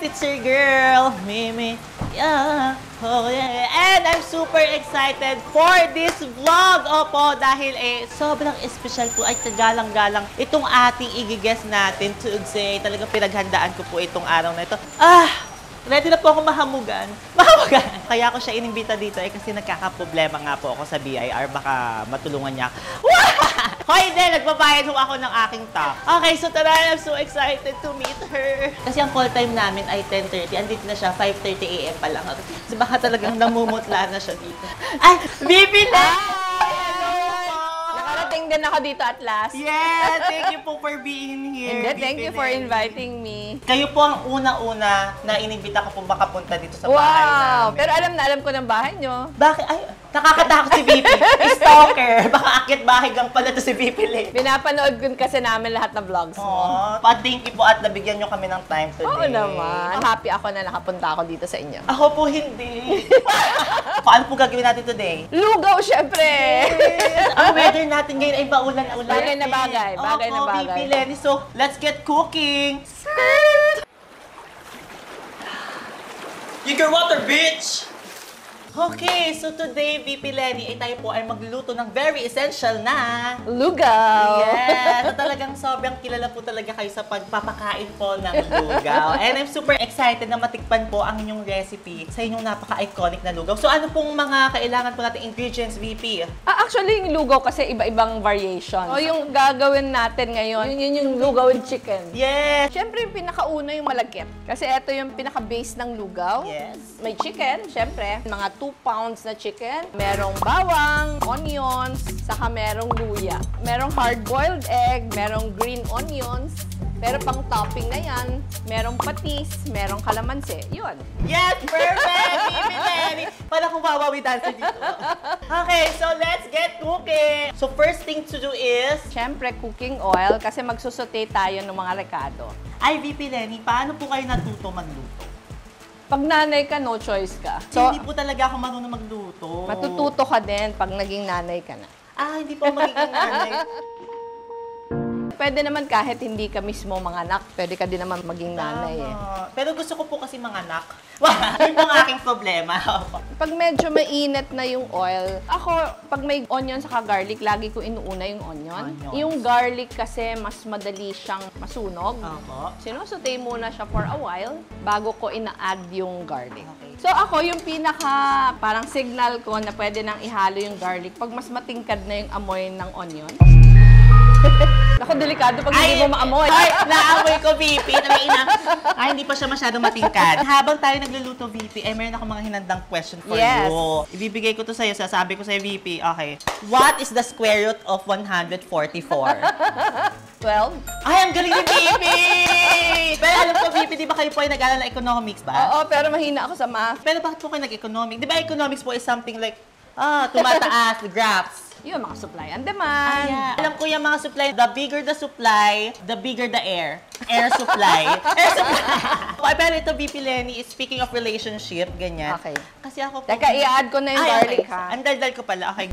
It's your girl, Mimi. Yeah. Oh, yeah. And I'm super excited for this vlog. Opo, dahil sobrang special po ay tagalang-galang itong ating i-guess natin today. Talagang pinaghandaan ko po itong araw na ito. Ready na po ako mahamugan. Mahamugan! Kaya ako siya inimbita dito kasi nagkakaproblema nga po ako sa BIR. Baka matulungan niya. Hoy, hindi! Nagbabayad ho ako ng aking top. Okay, so tara, I'm so excited to meet her. Kasi ang call time namin ay 10:30. Andito na siya, 5:30 AM pa lang. So baka talagang namumutla na siya dito. Ay! Bibi na! Nakarating din ako dito at last. Yes! Thank you po for being here. And thank you for inviting me. Kayo po ang una-una na inimbita ko po makapunta dito sa bahay namin. Pero alam ko ng bahay nyo. Bakit? Ay, nakakatakot si VP. Stalker. Baka akit bahay gang pala to si VP Lane. Pinapanood ko kasi namin lahat ng vlogs mo. Pa-thank you po at nabigyan nyo kami ng time today. Oo naman. Happy ako na nakapunta ako dito sa inyo. Ako po hindi. Paano po gagawin natin today? Lugaw, syempre! Yes. Ang weather natin ngayon ay baulan-ulan. Bagay na bagay. Bagay na bagay. VP Lenny. So, let's get cooking. You can water, bitch! Okay, so today, VP Lenny, tayo po ay magluluto ng very essential na lugaw! Yes! Talagang sobrang kilala po talaga kayo sa pagpapakain po ng lugaw. And I'm super excited na matikpan po ang inyong recipe sa inyong napaka-iconic na lugaw. So ano pong mga kailangan po natin ingredients, VP? Actually, yung lugaw kasi iba-ibang variation. O yung gagawin natin ngayon, yun yung lugaw with chicken. Yes! Siyempre, yung pinakauna yung malagkit. Kasi ito yung pinaka-base ng lugaw. Yes. May chicken, siyempre. Mga 2 pounds na chicken. Merong bawang, onions, saka merong luya. Merong hard-boiled egg, merong green onions. Pero pang topping na yan, merong patis, merong kalamansi. Yun. Yes! Perfect! VP Lenny! Para kung wawawi dancer dito. Okay, so let's get cooking! So first thing to do is... Siyempre, cooking oil kasi magsusote tayo ng mga rekado. Ay, VP Lenny, paano po kayo natuto magluto? Pag nanay ka, no choice ka. So, hindi po talaga ako marunong magluto. Matututo ka din pag naging nanay ka na. Hindi po magiging nanay. Pwede naman kahit hindi ka mismo mga anak, pwede ka din naman maging nanay eh. Pero gusto ko po kasi mga anak. Yun po ang aking problema. Pag medyo mainit na yung oil, ako, pag may onion saka garlic, lagi ko inuuna yung onion. Yung garlic kasi mas madali siyang masunog. Sinusote muna siya for a while bago ko ina-add yung garlic. Okay. So ako, yung pinaka parang signal ko na pwede nang ihalo yung garlic pag mas matingkad na yung amoy ng onion. Ako, delikado pag hindi mo maamoy. Ay, naamoy ko, VP. Hindi pa siya masyadong matingkad. Habang tayo nagluluto, VP, meron ako mga hinandang question for you. Ibibigay ko to sa'yo. Sasabi ko sa'yo, VP. Okay. What is the square root of 144? 12. Ay, ang galing ni VP! Pero alam ko, VP, di ba kayo po ay nag-aaral ng economics ba? Oo, pero mahina ako sa math. Pero bakit po kayo nag-economics? Di ba economics po is something like, tumataas, graphs. Yung mga supply and demand. Alam ko yung mga supply, the bigger the supply, the bigger the air. Air supply. Air supply. Pero ito, VP Lenny, speaking of relationship, ganyan. Okay. Kasi ako po... Teka, i-add ko na yung garlic, ha? Ang daldal ko pala. Okay.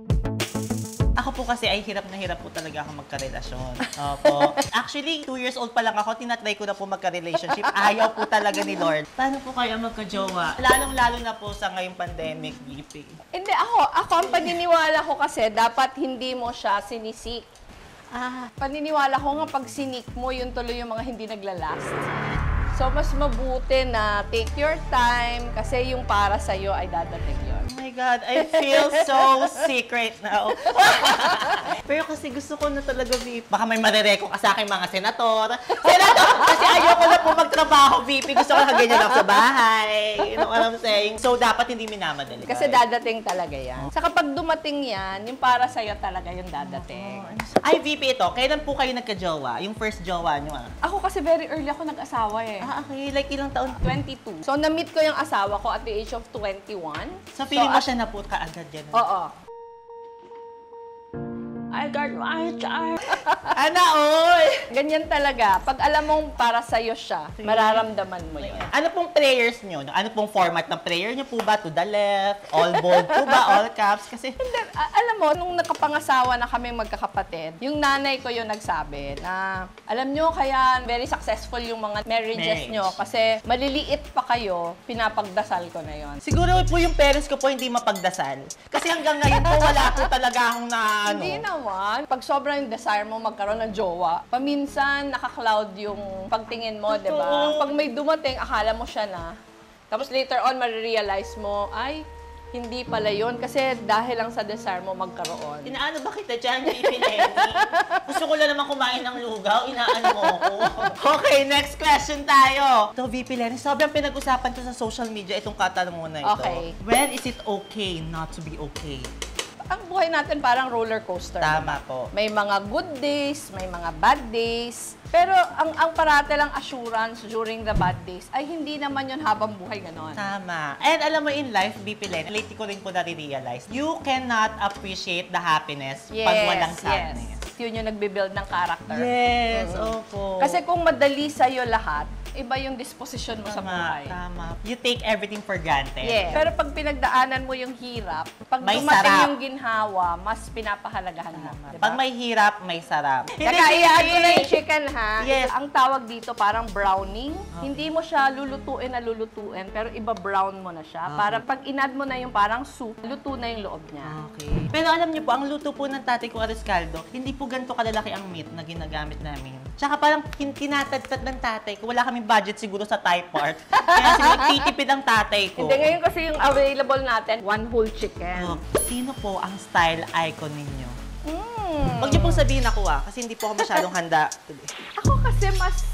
Ako po kasi ay hirap na hirap po talaga ako magkarelasyon. Opo. Actually, 2 years old pa lang ako, tinatry ko na po magka-relationship. Ayaw po talaga ni Lord. Paano po kaya magka-jowa? Lalong-lalo na po sa ngayong pandemic, VP. Hindi, ako ang paniniwala ko kasi dapat hindi mo siya sinisik. Paniniwala ko nga pag sinik mo, yun tuloy yung mga hindi naglalast. So, mas mabuti na take your time kasi yung para sa'yo ay dadating yun. Oh my God, I feel so sick right now. Pero kasi gusto ko na talaga, VP. Baka may marereko ka sa akin mga senator. Kasi ayoko na po magtrabaho, VP. Gusto ko na ganyan ako sa bahay. You know what I'm saying? So, dapat hindi minamadali. Kasi dadating talaga yan. Sa kapag dumating yan, yung para sa'yo talaga yung dadating. Ay, VP, ito. Kailan po kayo nagka-jowa? Yung first jowa nyo, Ako kasi very early ako nag-asawa eh. Okay. Like ilang taon? 22. So, na-meet ko yung asawa ko at the age of 21. So, feeling mo siya na po kaagad yan? Oo. I got my child. Ana, oy! Ganyan talaga. Pag alam mong para sa'yo siya, mararamdaman mo yun. Ano pong prayers nyo? Ano pong format ng prayer nyo po ba? To the left? All bold po ba? All caps? Kasi... Hindi, alam mo, nung nakapangasawa na kami magkakapatid, yung nanay ko yung nagsabi na, alam nyo, kaya very successful yung mga marriages nyo kasi maliliit pa kayo, pinapagdasal ko na yon. Siguro po yung parents ko po hindi mapagdasal. Kasi hanggang ngayon po wala po talaga akong na ano. Hindi naman. Pag sobrang desire mo magkaroon ng jowa, paminsan naka-cloud yung pagtingin mo, di ba? Pag may dumating, akala mo siya na. Tapos later on, marirealize mo, ay, hindi pala yun. Kasi dahil lang sa desire mo magkaroon. Inaano ba kita dyan, VP Lenny? Gusto ko lang naman kumain ng lugaw, inaano mo ako. Okay, next question tayo. So, VP Lenny, sobrang pinag-usapan to sa social media itong katanungan na ito. Okay. When is it okay not to be okay? Ang buhay natin parang roller coaster. Tama po. May mga good days, may mga bad days. Pero ang parate lang assurance during the bad days ay hindi naman yun habang buhay ganon. Tama. And alam mo in life, BP Len, lately ko rin po nare-realize, you cannot appreciate the happiness pag walang sadness. Yes. Yun yung nagbe-build ng character. Yes, opo. Kasi kung madali sa'yo lahat, iba yung disposition mo sa buhay. Tama. You take everything for granted. Yeah. Pero pag pinagdaanan mo yung hirap, pag May dumating sarap. yung ginhawa, mas pinapahalagahan mo. Diba? Pag may hirap, may sarap. Kakaiyaan ko na yung chicken, ha? Yes. Ang tawag dito parang browning. Hindi mo siya lulutuin na lulutuin, pero iba brown mo na siya. Para pag inad mo na yung parang soup, luto na yung loob niya. Okay. Pero alam niyo po, ang luto po ng tatay ko, Aris Caldo, hindi po ganito kalalaki ang meat na ginagamit namin. Tsaka parang tinatadtad ng tatay ko. Wala kaming budget siguro sa Thai part. Kaya siguro titipid ang tatay ko. Hindi, ngayon kasi yung available natin, one whole chicken. Oh, sino po ang style icon ninyo? Mm. Huwag niyo pong sabihin ako kasi hindi po ako masyadong handa today. Ako kasi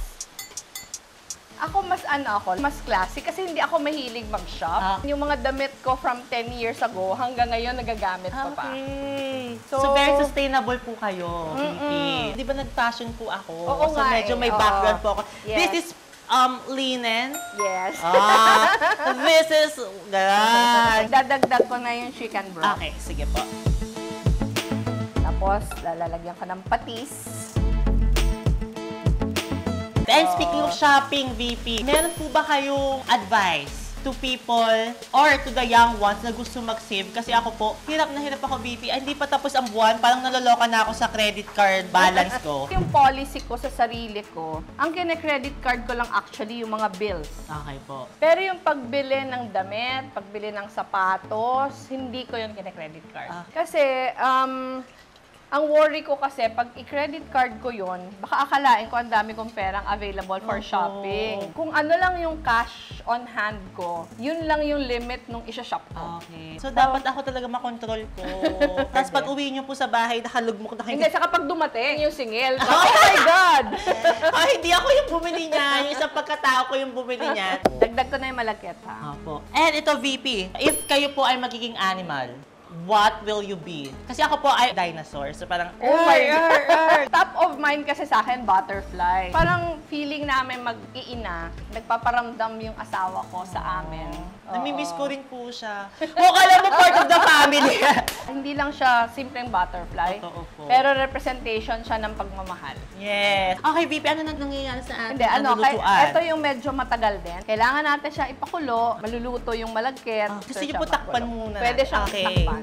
mas classic kasi hindi ako mahilig mag-shop. Yung mga damit ko from 10 years ago hanggang ngayon nagagamit ko pa. Okay. So, So, very sustainable po kayo, VP. Di ba nag-fashion po ako? Oo So, nga medyo eh, may oo. background po ako. Yes. This is linen. Yes. This is, ganyan. Dadagdag ko na yung chicken broth. Okay, sige po. Tapos, lalagyan ko ng patis. And speaking of shopping, VP, meron po ba kayong advice to people or to the young ones na gusto mag-save? Kasi ako po, hirap na hirap ako, VP. Ay, hindi pa tapos ang buwan, parang naloloka na ako sa credit card balance ko. Yung policy ko sa sarili ko, ang kine-credit card ko lang actually yung mga bills. Okay po. Pero yung pagbili ng damit, pagbili ng sapatos, hindi ko yung kine-credit card. Kasi, ang worry ko kasi, pag i-credit card ko yun, baka akalain ko ang dami kong perang available for shopping. Kung ano lang yung cash on hand ko, yun lang yung limit nung isa-shop ko. Okay. So, dapat ako talaga makontrol ko. Tapos pag uwi niyo po sa bahay, nakalugmok na kayo. Hindi, saka pag dumating yung singil, oh my God! Hindi ako yung bumili niya. Yung isang pagkatao ko yung bumili niya. Dagdag ko na yung malagkit, ha? Opo. And ito, VP, if kayo po ay magiging animal, what will you be? Kasi ako po ay dinosaur. So parang, Oh my God! Top of mind kasi sa akin, butterfly. Parang feeling namin mag-iina, nagpaparamdam yung asawa ko sa amin. namimiss ko rin po siya. Mukha lang mo part of the family. Hindi lang siya simpleng butterfly, Totoo po. pero representation siya ng pagmamahal. Yes. Okay, VP, ano nang nangyayari sa ating Hindi, nalulutuan? ito yung medyo matagal din. Kailangan natin siya ipakulo, maluluto yung malagkit. Gusto niyo siya po takpan makulo. muna. Pwede siyang Okay. takpan.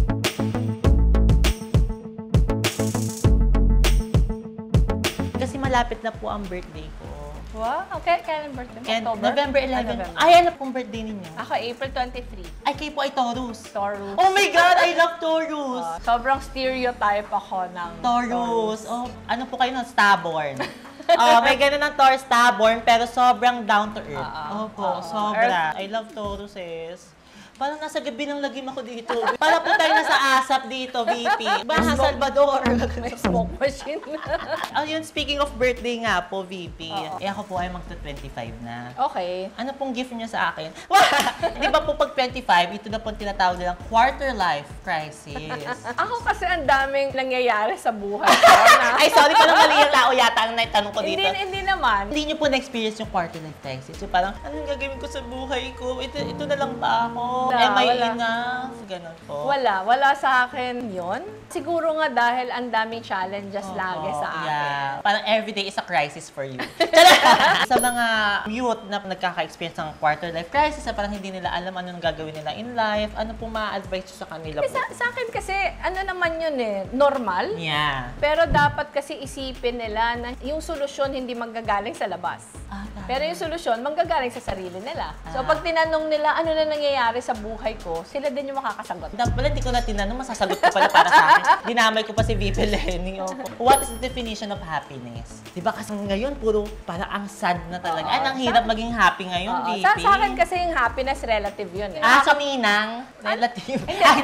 Kasi malapit na po ang birthday ko. Wow, okay. Kailan birthday mo? And October? November 11. November. Ay, ano pong birthday ninyo? Ako, April 23. Ay, kayo po ay Taurus. Taurus. Oh my God, I love Taurus. Sobrang stereotype ako ng Taurus. Oh, ano po kayo nun? Stubborn. May ganun ng Taurus, stubborn, pero sobrang down to earth. Opo, sobra. I love Tauruses. Parang nasa gabi ng lagim ako dito. Para po tayo nasa ASAP dito, VP. Baha Salvador. May smoke machine. Yun, speaking of birthday nga po, VP. Ako po ay magta-25 na. Okay. Ano pong gift niya sa akin? Di ba po pag 25, ito na pong tinatawag nilang quarter life crisis. Ako kasi ang daming nangyayari sa buhay ko. Ay, sorry, parang mali yung tao yata ang naitanong ko dito. Hindi naman. Hindi niyo po na-experience yung quarter life crisis. So parang, anong gagawin ko sa buhay ko? Ito na lang ba ako? Am I wala. enough? Ganun po. Wala sa akin yun. Siguro nga dahil ang daming challenges lagi sa akin. Yeah. Parang everyday is a crisis for you. Sa mga youth na nagkaka-experience ng quarter life crisis, na parang hindi nila alam anong gagawin nila in life, ano po ma-advise sa kanila po? Sa akin kasi, ano naman yun normal. Yeah. Pero dapat kasi isipin nila na yung solusyon hindi manggagaling sa labas. Pero yung solusyon, manggagaling sa sarili nila. So pag tinanong nila, ano na nangyayari sa buhay ko, sila din yung makakasagot. Pala, hindi ko na tinanong, masasagot ko pala para sa akin. Dinamay ko pa si VP Lenny. What is the definition of happiness? Diba kasi ngayon, puro parang ang sad na talaga. Ay, ang hirap maging happy ngayon, VP. Sa akin kasi yung happiness relative yun. So ninang, relative.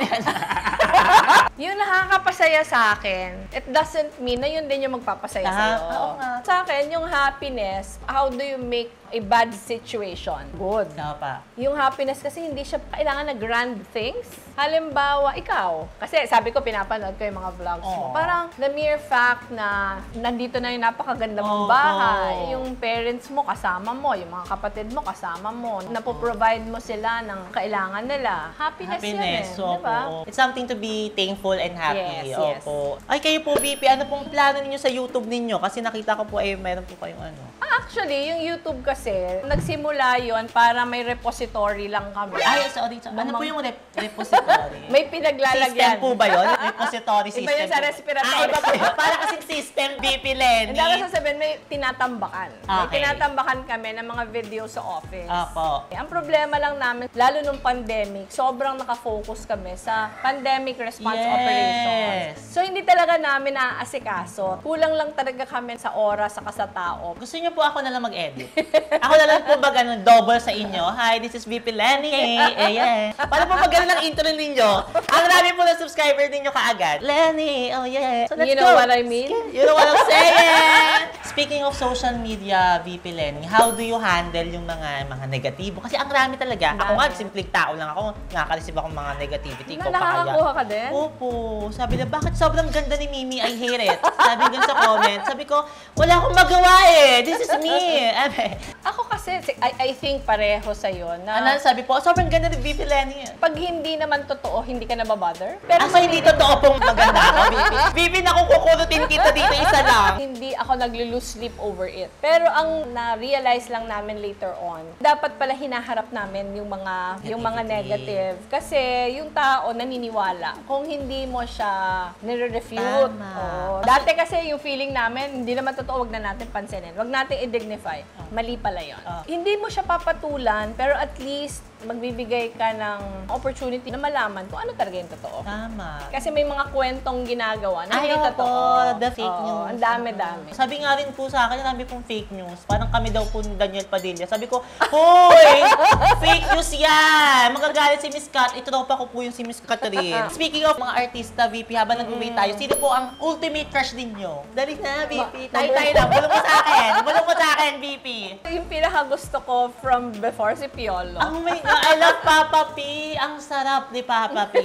Yung nakakapasaya sa akin, it doesn't mean na yun din yung magpapasaya sa'yo. Oo nga. Sa akin, yung happiness, how do you make a bad situation good? Dapat. Yung happiness kasi hindi siya kailangan na grand things. Halimbawa, ikaw, kasi sabi ko, pinapanood ko yung mga vlogs mo. Parang the mere fact na nandito na yung napakaganda mong bahay, yung parents mo kasama mo, yung mga kapatid mo kasama mo, napoprovide mo sila ng kailangan nila. Happiness yan So, diba? it's something to be thankful and happy. Yes. Opo. Ay, kayo po, VP, ano pong plano ninyo sa YouTube ninyo? Kasi nakita ko po, meron po kayong ano. Actually, yung YouTube kasi, nagsimula yon para may repository lang kami. Ay, sorry. Ano po yung repository? May pinaglalagyan. System po ba yun? Repository system. Iba yun sa respiratory. Ay, iba po yun. Para kasing system, VP Lenny. Hindi ako sasabihin, may tinatambakan. May Okay. tinatambakan kami ng mga video sa office. Opo. Ang problema lang namin, lalo nung pandemic, sobrang nakafocus kami sa pandemic response operations. So, hindi talaga namin naaasikaso. Kulang lang talaga kami sa oras, saka sa tao. Gusto niyo po ako na lang mag-edit? Ako na lang po ba ganun, double sa inyo? Hi, this is VP Lenny. Yeah. Paano po mag ng intro ninyo? Ang rami po ng subscriber ninyo kaagad. Lenny, oh yeah. So let's You know go. what I mean? You know what I'm saying? Speaking of social media, VP Lenny, how do you handle yung mga negatibo? Kasi ang rami talaga. Ako nga, simpleng tao lang ako. Nakaka-receive akong mga negativity ko. Nakakakuha ka din? Opo. Sabi na, bakit sobrang ganda ni Mimi? I hate it. Sabi dun sa comment. Sabi ko, wala akong magawa eh. This is me. Ako kasi, I think pareho sa'yo na Ano sabi po, sobrang ganda ni VP Lenny. pag hindi naman totoo, hindi ka na babother. Pero Asa hindi totoo pong maganda ako, VP? VP, naku, kukurutin kita dito, isa lang. hindi ako naglo-lose sleep over it. Pero ang na-realize lang namin later on, dapat pala hinaharap namin yung mga negative. Kasi yung tao naniniwala. Kung hindi mo siya nire-refute. Tama. Oo. Dati kasi yung feeling namin, hindi naman totoo, wag na natin pansinin. Wag natin i-dignify. Mali pala yun. Hindi mo siya papatulan, pero at least magbibigay ka ng opportunity na malaman kung ano talaga yung totoo. Tama. Kasi may mga kwentong ginagawa na hindi Ay, totoo. the fake Oo, news. ang dami-dami. Sabi nga rin po sa akin, sabi pong fake news. Parang kami daw po ni Daniel Padilla. Sabi ko, hoy! Fake news yan! Magagalit si Miss Kat. Itropa ko po yung si Miss Catherine. Speaking of mga artista, VP, habang nag-uwi tayo, sino po ang ultimate crush ninyo? Dali na, VP. Tayo na. Bulong mo sa akin. Bulong mo sa akin, VP. Yung pinaka-gusto ko from before si Piolo. Oh my God, I love Papa P. Ang sarap ni Papa P.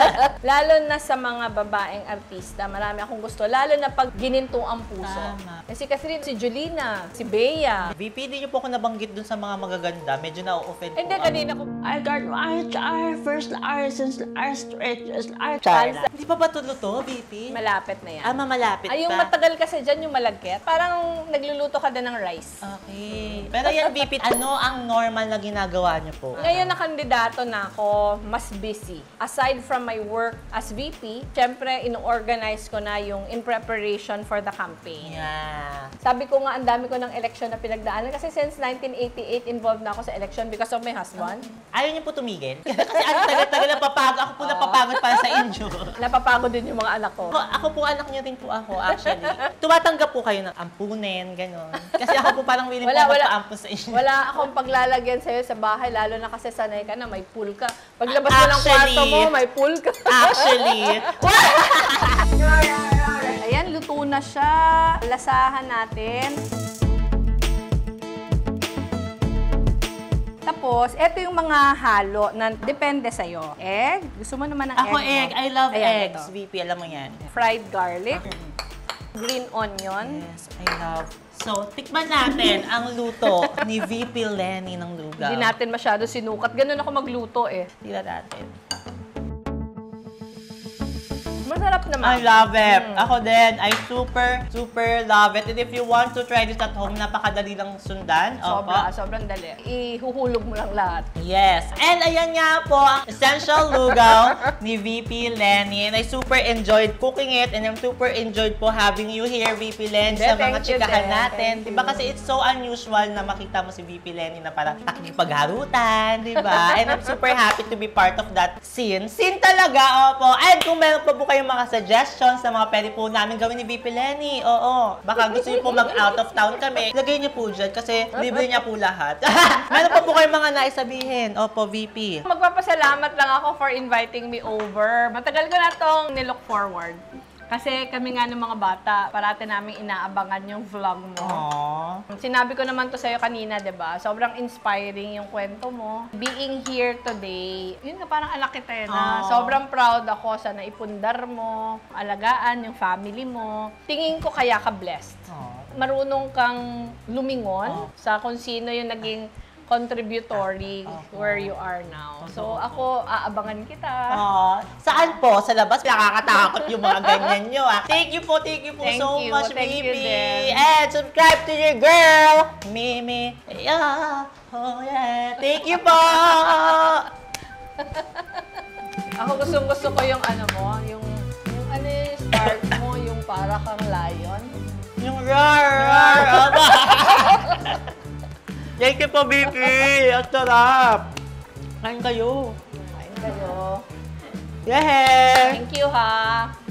Lalo na sa mga babaeng artista, marami akong gusto. Lalo na pag gininto ang puso. Tama. Si Catherine, si Julina, si Bea. VP, di niyo po ako nabanggit dun sa mga magaganda. Medyo na-offend po. Hindi, kanina ko. I got our first license, our stretches, our Hindi pa ba tulo to, VP? Malapit na yan. Malapit Ay, yung pa. matagal kasi dyan, yung malagkit. Parang nagluluto ka din ng rice. Okay. Pero yan, VP, ano ang normal na ginagawa niyo po? Ngayon na kandidato na ako, mas busy. Aside from my work as VP, syempre, in-organize ko na yung in preparation for the campaign. Yeah. Sabi ko nga, ang dami ko ng election na pinagdaanan. Kasi since 1988, involved na ako sa election because of my husband. Ayaw niyo po tumigil? Kasi ano, tagal-tagal napapagod. Ako po napapagod para sa inyo. Napapagod din yung mga anak ko. Ako po, anak niyo rin po ako, actually. Tumatanggap po kayo ng ampunin, gano'n. Kasi ako po parang willing po magpa-ampun sa inyo. Wala akong paglalagyan sa'yo sa bahay, lalo na kasi sanay ka na may pool ka. Paglabas mo ng kwarto mo, may pool ka. Actually. Ayan, luto na siya. Lasahan natin. Tapos, ito yung mga halo na depende sa'yo. Egg. Gusto mo naman ng Ako egg, egg. no? I love Ayan, eggs, ito. VP. Alam mo yan. Fried garlic. Green onion. Yes, I love So, tikman natin ang luto ni VP Lenny ng Lugaw. Hindi natin masyado sinukat. Ganun ako magluto eh. Tingnan natin. Masarap I naman. love it. Ako din, I super love it. And if you want to try this at home, napakadali lang sundan. Sobrang dali. Ihuhulog mo lang lahat. Yes. And ayan nga po ang Essential Lugaw ni VP Lenny. And I super enjoyed cooking it. And I'm super enjoyed po having you here, VP Lenny, sa mga Thank you chikahan din. natin. Thank Diba you. kasi it's so unusual na makita mo si VP Lenny na parang nakikipagharutan, diba? And I'm super happy to be part of that scene. Scene talaga, opo. And kung meron pa po kayong mga suggestions na mga pwede po namin gawin ni VP Lenny, oo. Baka gusto niyo po mag-out of town kami, lagay niyo po dyan kasi libre niya po lahat. Meron pa po kayong mga naisabihin. Opo, VP. Magpapasalamat lang ako for inviting me over. Matagal ko na itong nilook forward. Kasi kami nga ng mga bata, parati namin inaabangan yung vlog mo. Aww. Sinabi ko naman to sa'yo kanina, 'di ba? Sobrang inspiring yung kwento mo. Being here today, yun nga parang anak kita eh, na Aww. sobrang proud ako sa naipundar mo, alagaan yung family mo. Tingin ko kaya ka blessed. Aww. Marunong kang lumingon sa kung sino yung naging contributory where you are now. So ako, aabangan kita. Aww. Saan po? Sa labas? Nakakatakot yung mga ganyan nyo, ah. Thank you po Thank so you. much, Thank you VP. din. And subscribe to your girl, Mimi. Yeah. Oh, yeah. Thank you po. Ako gusto ko yung ano mo, yung ano yung start mo, yung para kang lion. Yung rar. Thank you po, VP. Ang sarap. Kain kayo. Kain kayo. Yeah. Thank you ha.